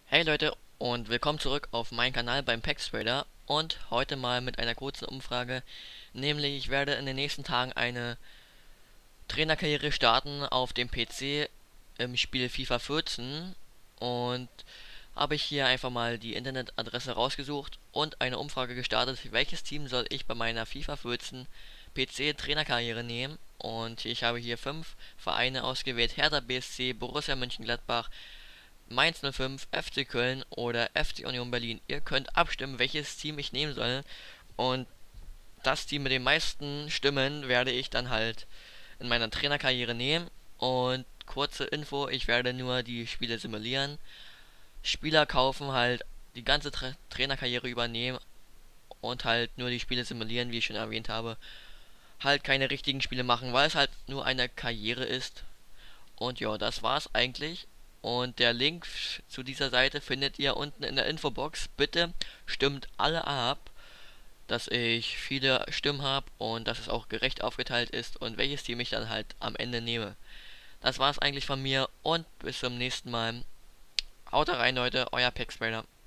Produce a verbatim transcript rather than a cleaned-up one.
Hey Leute und willkommen zurück auf meinen Kanal beim Pax Trader und heute mal mit einer kurzen Umfrage, nämlich ich werde in den nächsten Tagen eine Trainerkarriere starten auf dem P C im Spiel FIFA vierzehn und habe ich hier einfach mal die Internetadresse rausgesucht und eine Umfrage gestartet, welches Team soll ich bei meiner FIFA vierzehn P C Trainerkarriere nehmen, und ich habe hier fünf Vereine ausgewählt: Hertha B S C, Borussia Mönchengladbach, Mainz null fünf, F C Köln oder F C Union Berlin. Ihr könnt abstimmen, welches Team ich nehmen soll. Und das Team mit den meisten Stimmen werde ich dann halt in meiner Trainerkarriere nehmen. Und kurze Info, ich werde nur die Spiele simulieren. Spieler kaufen, halt die ganze Tra Trainerkarriere übernehmen und halt nur die Spiele simulieren, wie ich schon erwähnt habe. Halt keine richtigen Spiele machen, weil es halt nur eine Karriere ist. Und ja, das war's eigentlich. Und der Link zu dieser Seite findet ihr unten in der Infobox. Bitte stimmt alle ab, dass ich viele Stimmen habe und dass es auch gerecht aufgeteilt ist und welches Team ich dann halt am Ende nehme. Das war's eigentlich von mir und bis zum nächsten Mal. Haut rein, Leute, euer Pax Raider.